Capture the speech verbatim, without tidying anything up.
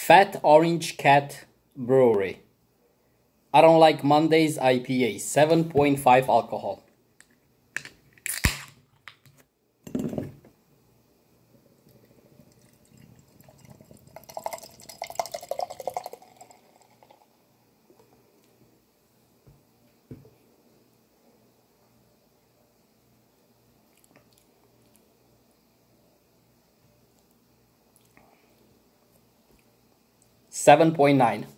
Fat Orange Cat Brewery. I don't like Monday's I P A. seven point five alcohol. seven point nine.